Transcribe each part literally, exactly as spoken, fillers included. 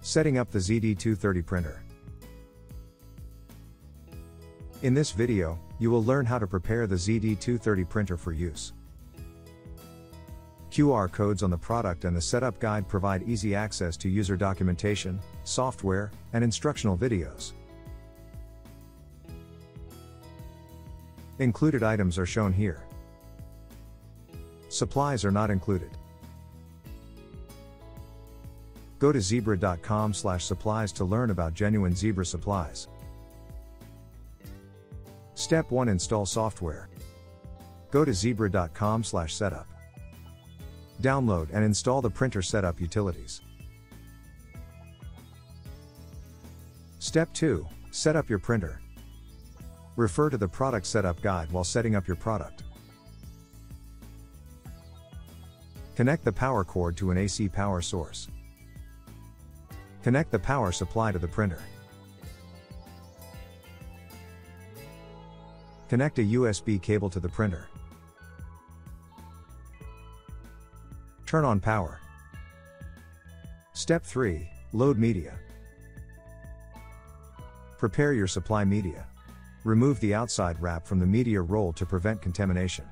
Setting up the Z D two thirty printer. In this video, you will learn how to prepare the Z D two thirty printer for use. Q R codes on the product and the setup guide provide easy access to user documentation, software, and instructional videos. Included items are shown here. Supplies are not included. Go to zebra dot com slash supplies to learn about genuine Zebra supplies. Step one. Install software. Go to zebra dot com slash setup. Download and install the printer setup utilities. Step two. Set up your printer. Refer to the product setup guide while setting up your product. Connect the power cord to an A C power source. Connect the power supply to the printer. Connect a U S B cable to the printer. Turn on power. Step three. Load media. Prepare your supply media. Remove the outside wrap from the media roll to prevent contamination.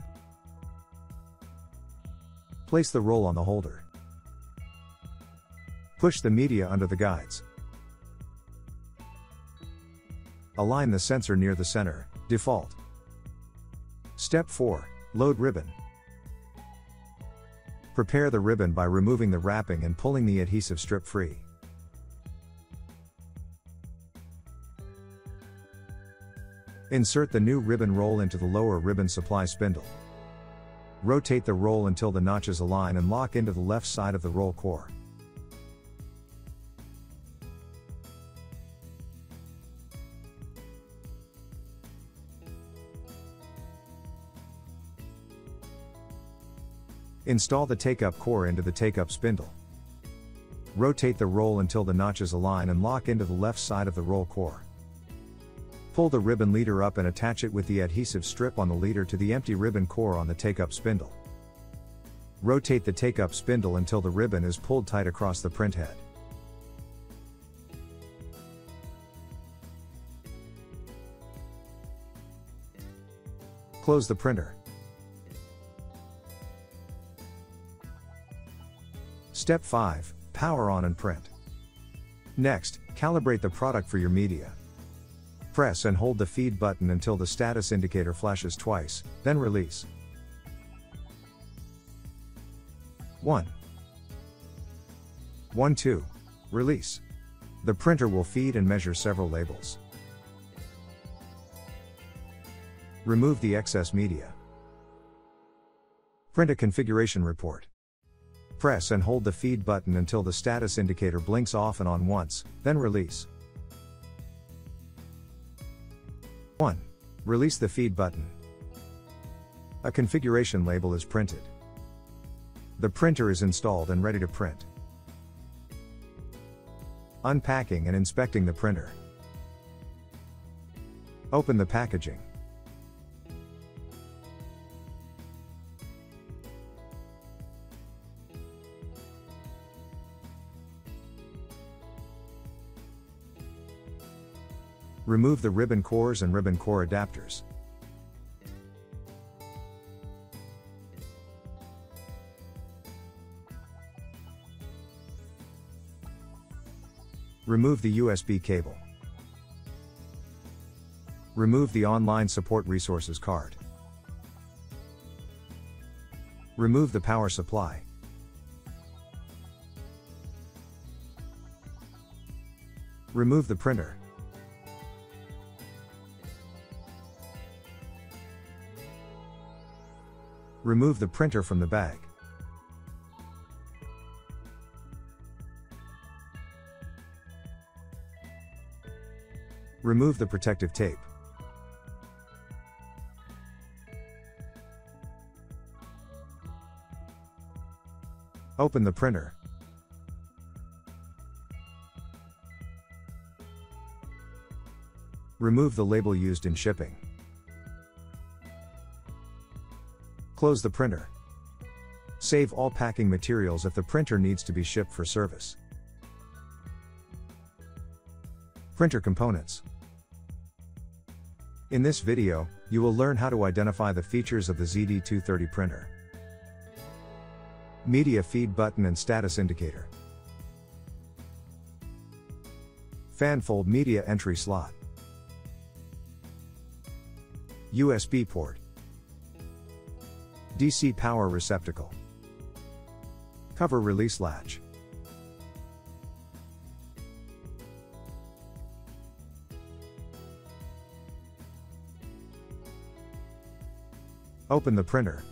Place the roll on the holder. Push the media under the guides. Align the sensor near the center, default. Step four. Load ribbon. Prepare the ribbon by removing the wrapping and pulling the adhesive strip free. Insert the new ribbon roll into the lower ribbon supply spindle. Rotate the roll until the notches align and lock into the left side of the roll core. Install the take-up core into the take-up spindle. Rotate the roll until the notches align and lock into the left side of the roll core. Pull the ribbon leader up and attach it with the adhesive strip on the leader to the empty ribbon core on the take-up spindle. Rotate the take-up spindle until the ribbon is pulled tight across the printhead. Close the printer. Step five. Power on and print. Next, calibrate the product for your media. Press and hold the feed button until the status indicator flashes twice, then release. one. one two. Release. The printer will feed and measure several labels. Remove the excess media. Print a configuration report. Press and hold the feed button until the status indicator blinks off and on once, then release. one. Release the feed button. A configuration label is printed. The printer is installed and ready to print. Unpacking and inspecting the printer. Open the packaging. Remove the ribbon cores and ribbon core adapters. Remove the U S B cable. Remove the online support resources card. Remove the power supply. Remove the printer. Remove the printer from the bag. Remove the protective tape. Open the printer. Remove the label used in shipping. Close the printer. Save all packing materials if the printer needs to be shipped for service. Printer components. In this video, you will learn how to identify the features of the Z D two thirty printer. Media feed button and status indicator. Fan fold media entry slot. U S B port. D C power receptacle. Cover release latch. Open the printer.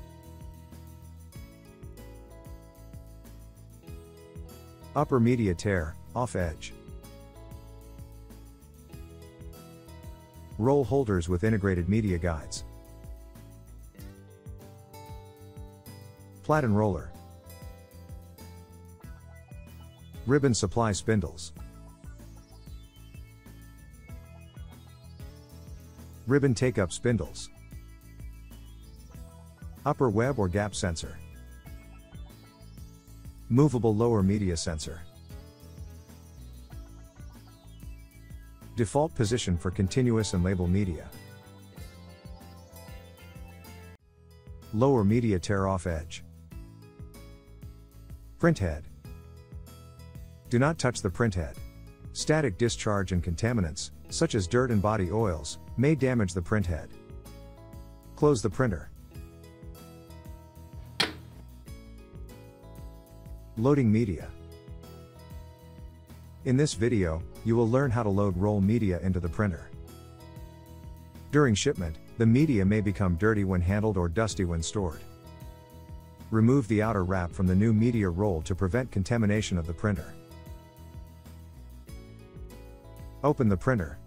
Upper media tear, off edge. Roll holders with integrated media guides. Platen roller. Ribbon supply spindles. Ribbon take-up spindles. Upper web or gap sensor. Movable lower media sensor. Default position for continuous and label media. Lower media tear off edge. Printhead. Do not touch the printhead. Static discharge and contaminants, such as dirt and body oils, may damage the printhead. Close the printer. Loading media. In this video, you will learn how to load roll media into the printer. During shipment, the media may become dirty when handled or dusty when stored. Remove the outer wrap from the new media roll to prevent contamination of the printer. Open the printer.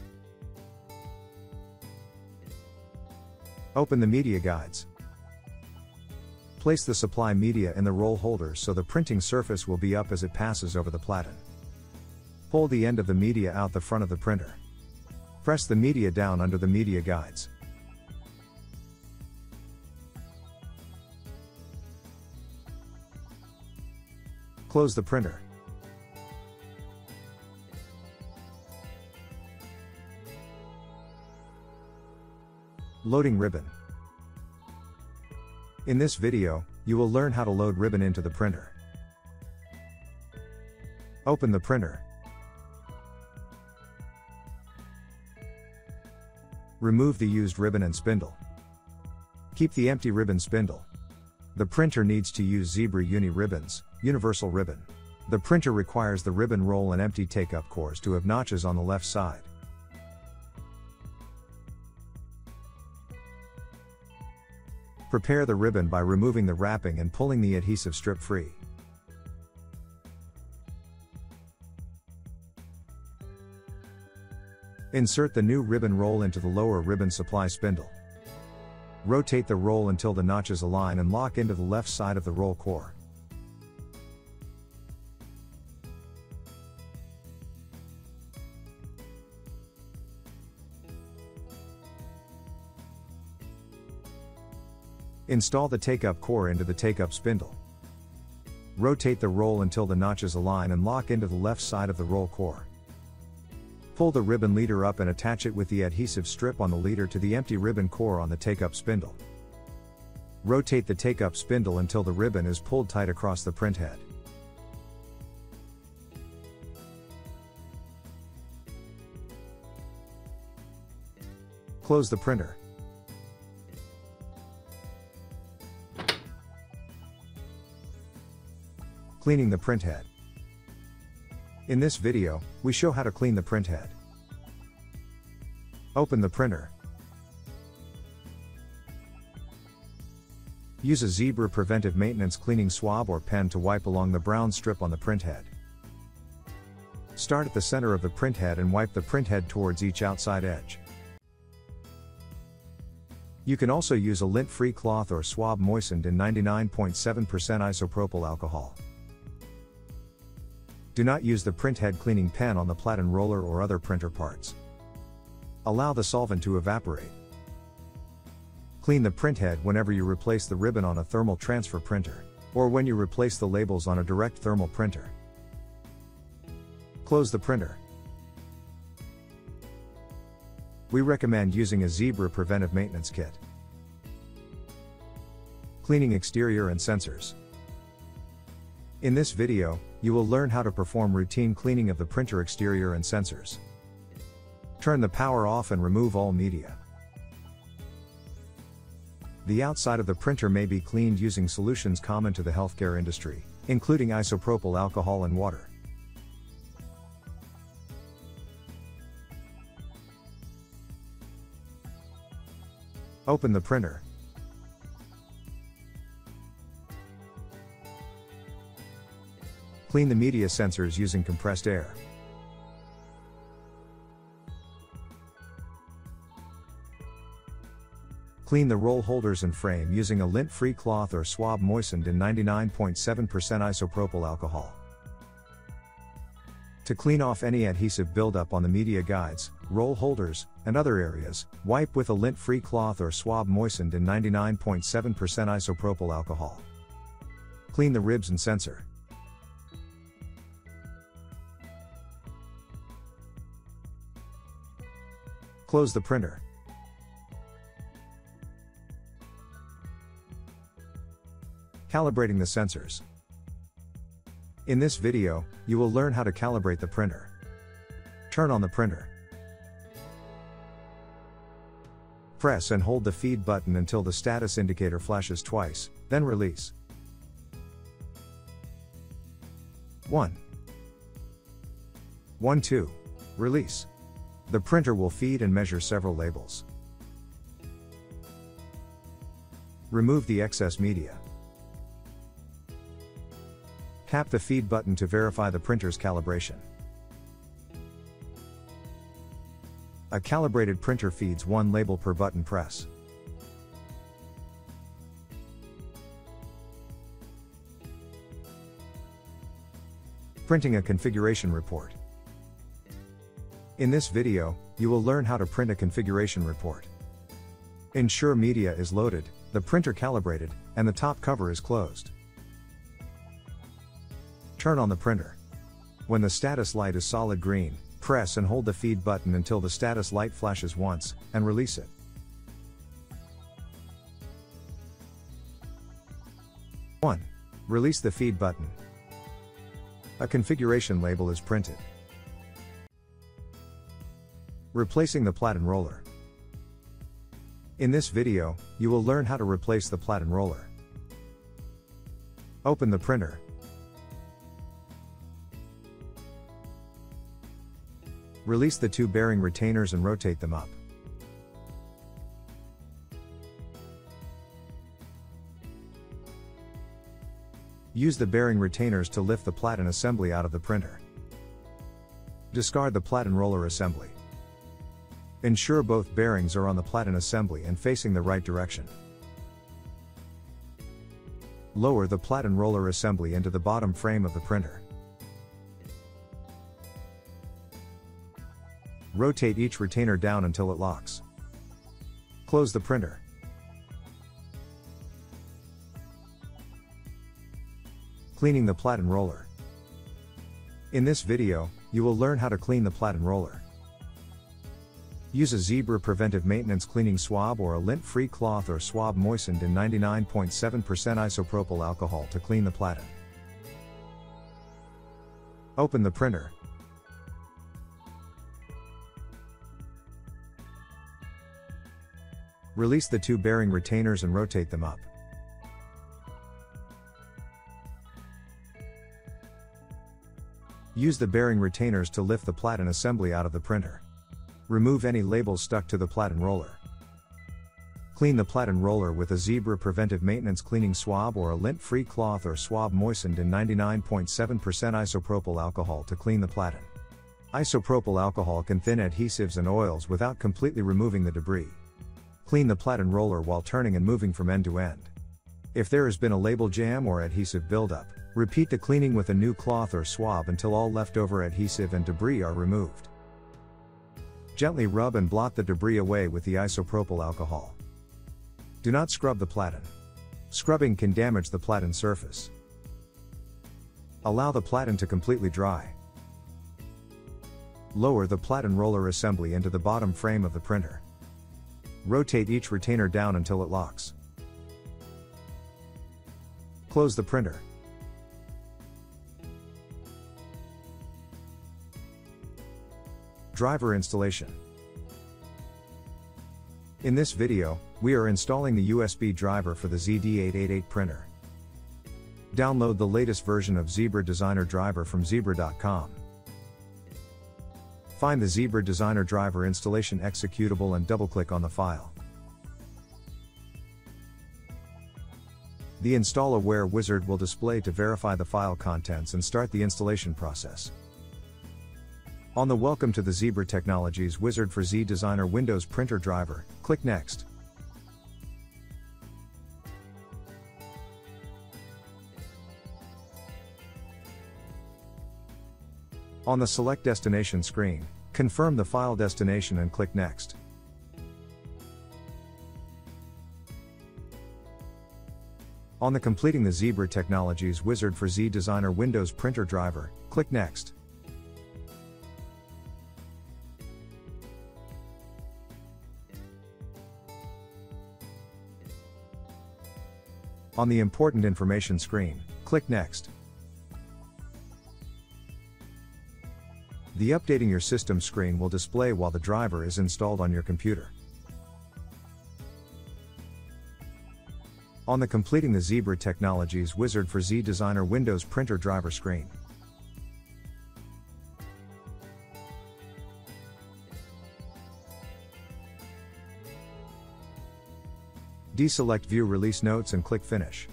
Open the media guides. Place the supply media in the roll holder so the printing surface will be up as it passes over the platen. Pull the end of the media out the front of the printer. Press the media down under the media guides. Close the printer. Loading ribbon. In this video, you will learn how to load ribbon into the printer. Open the printer. Remove the used ribbon and spindle. Keep the empty ribbon spindle. The printer needs to use Zebra Uni ribbons, universal ribbon. The printer requires the ribbon roll and empty take-up cores to have notches on the left side. Prepare the ribbon by removing the wrapping and pulling the adhesive strip free. Insert the new ribbon roll into the lower ribbon supply spindle. Rotate the roll until the notches align and lock into the left side of the roll core. Install the take-up core into the take-up spindle. Rotate the roll until the notches align and lock into the left side of the roll core. Pull the ribbon leader up and attach it with the adhesive strip on the leader to the empty ribbon core on the take-up spindle. Rotate the take-up spindle until the ribbon is pulled tight across the printhead. Close the printer. Cleaning the printhead. In this video, we show how to clean the printhead. Open the printer. Use a Zebra preventive maintenance cleaning swab or pen to wipe along the brown strip on the printhead. Start at the center of the printhead and wipe the printhead towards each outside edge. You can also use a lint-free cloth or swab moistened in ninety-nine point seven percent isopropyl alcohol. Do not use the printhead cleaning pen on the Platen roller or other printer parts. Allow the solvent to evaporate. Clean the printhead whenever you replace the ribbon on a thermal transfer printer, or when you replace the labels on a direct thermal printer. Close the printer. We recommend using a Zebra preventive maintenance kit. Cleaning exterior and sensors. In this video, you will learn how to perform routine cleaning of the printer exterior and sensors. Turn the power off and remove all media. The outside of the printer may be cleaned using solutions common to the healthcare industry, including isopropyl alcohol and water. Open the printer. Clean the media sensors using compressed air. Clean the roll holders and frame using a lint-free cloth or swab moistened in ninety-nine point seven percent isopropyl alcohol. To clean off any adhesive buildup on the media guides, roll holders, and other areas, wipe with a lint-free cloth or swab moistened in ninety-nine point seven percent isopropyl alcohol. Clean the ribs and sensor. Close the printer. Calibrating the sensors. In this video, you will learn how to calibrate the printer. Turn on the printer. Press and hold the feed button until the status indicator flashes twice, then release. one. one two. Release. The printer will feed and measure several labels. Remove the excess media. Tap the feed button to verify the printer's calibration. A calibrated printer feeds one label per button press. Printing a configuration report. In this video, you will learn how to print a configuration report. Ensure media is loaded, the printer calibrated, and the top cover is closed. Turn on the printer. When the status light is solid green, press and hold the feed button until the status light flashes once, and release it. one. Release the feed button. A configuration label is printed. Replacing the Platen roller. In this video, you will learn how to replace the Platen roller. Open the printer. Release the two bearing retainers and rotate them up. Use the bearing retainers to lift the Platen assembly out of the printer. Discard the Platen roller assembly. Ensure both bearings are on the Platen assembly and facing the right direction. Lower the Platen roller assembly into the bottom frame of the printer. Rotate each retainer down until it locks. Close the printer. Cleaning the Platen roller. In this video, you will learn how to clean the Platen roller. Use a Zebra preventive maintenance cleaning swab or a lint-free cloth or swab moistened in ninety-nine point seven percent isopropyl alcohol to clean the Platen. Open the printer. Release the two bearing retainers and rotate them up. Use the bearing retainers to lift the Platen assembly out of the printer. Remove any labels stuck to the Platen roller. Clean the Platen roller with a Zebra preventive maintenance cleaning swab or a lint-free cloth or swab moistened in ninety-nine point seven percent isopropyl alcohol to clean the Platen. Isopropyl alcohol can thin adhesives and oils without completely removing the debris. Clean the Platen roller while turning and moving from end to end. If there has been a label jam or adhesive buildup, repeat the cleaning with a new cloth or swab until all leftover adhesive and debris are removed. Gently rub and blot the debris away with the isopropyl alcohol. Do not scrub the Platen. Scrubbing can damage the Platen surface. Allow the Platen to completely dry. Lower the Platen roller assembly into the bottom frame of the printer. Rotate each retainer down until it locks. Close the printer. Driver installation. In this video, we are installing the U S B driver for the Z D eight eighty-eight printer. Download the latest version of Zebra Designer driver from zebra dot com. Find the Zebra Designer driver installation executable and double-click on the file. The Install Aware wizard will display to verify the file contents and start the installation process. On the Welcome to the Zebra Technologies wizard for Z Designer Windows Printer driver, click Next. On the Select Destination screen, confirm the file destination and click Next. On the Completing the Zebra Technologies wizard for Z Designer Windows Printer driver, click Next. On the Important Information screen, click Next. The Updating Your System screen will display while the driver is installed on your computer. On the Completing the Zebra Technologies wizard for Z Designer Windows Printer driver screen, deselect View Release Notes and click Finish.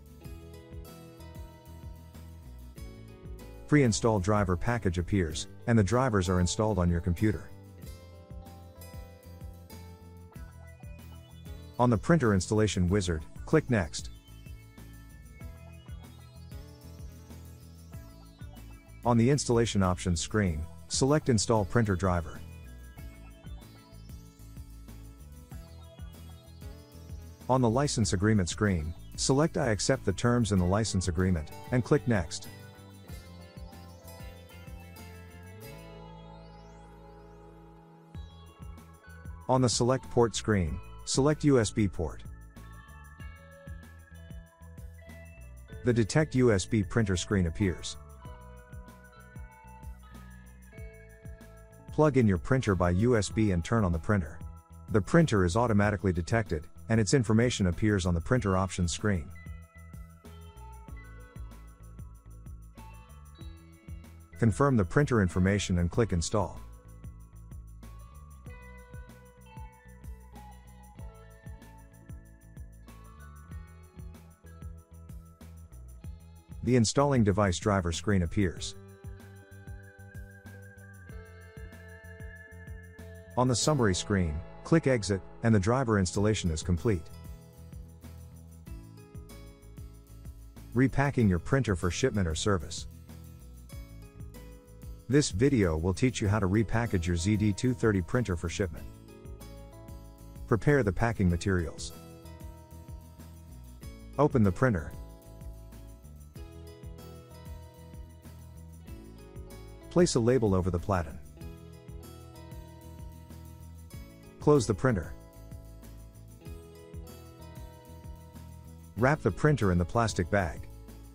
Pre-install driver package appears, and the drivers are installed on your computer. On the Printer Installation wizard, click Next. On the Installation Options screen, select Install Printer driver. On the License Agreement screen, select I accept the terms in the license agreement, and click Next. On the Select Port screen, select U S B port. The Detect U S B Printer screen appears. Plug in your printer by U S B and turn on the printer. The printer is automatically detected, and its information appears on the Printer Options screen. Confirm the printer information and click Install. The Installing Device driver screen appears. On the Summary screen, click Exit, and the driver installation is complete. Repacking your printer for shipment or service. This video will teach you how to repackage your Z D two thirty printer for shipment. Prepare the packing materials. Open the printer. Place a label over the Platen. Close the printer. Wrap the printer in the plastic bag.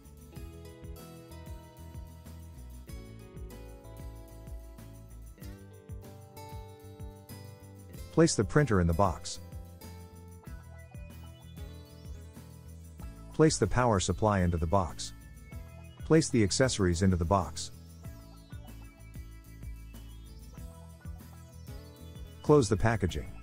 Place the printer in the box. Place the power supply into the box. Place the accessories into the box. Close the packaging.